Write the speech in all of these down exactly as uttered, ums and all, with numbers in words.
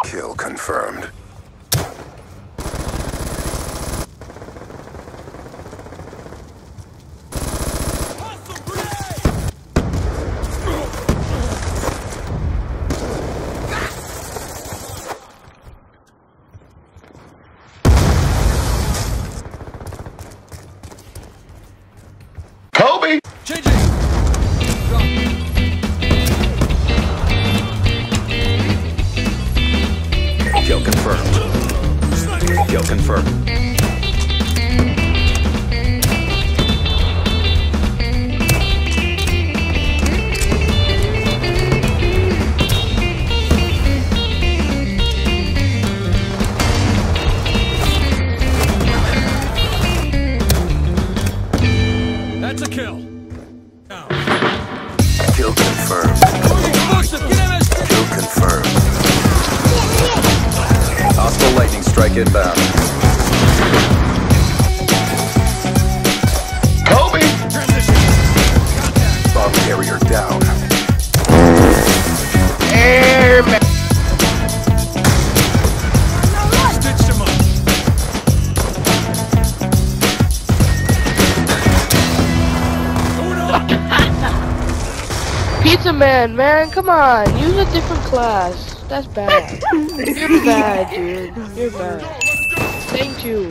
Kill confirmed. Kobe! Changing! Kill confirmed. Kill confirmed. That's a kill. Now. Kill confirmed. Kill confirmed. Hostile lightning strike inbound. Kobe! Bomb carrier down. Airman! Stitch him up. Pizza Man, man, come on, use a different class. That's bad. You're bad, dude. You're bad. Thank you.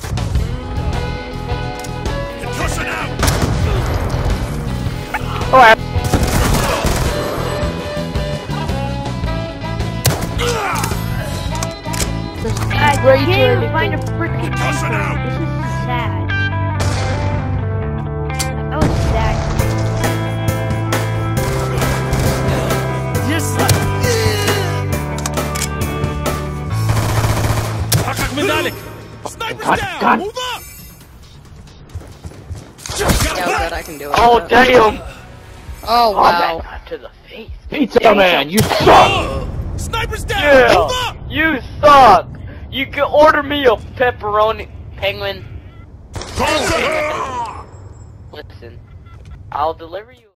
You're tossing out. Oh, I Great can't journey. find a freaking Tossing out. This is sad. That was sad. Yes. حقق من ذلك. Sniper's down. Move up. Yeah, good, I can do it. oh damn! Oh, wow. Oh, to the face. Pizza Man, you suck! Sniper's down. Yeah. Move up. You suck! You can order me a pepperoni penguin. Listen, I'll deliver you.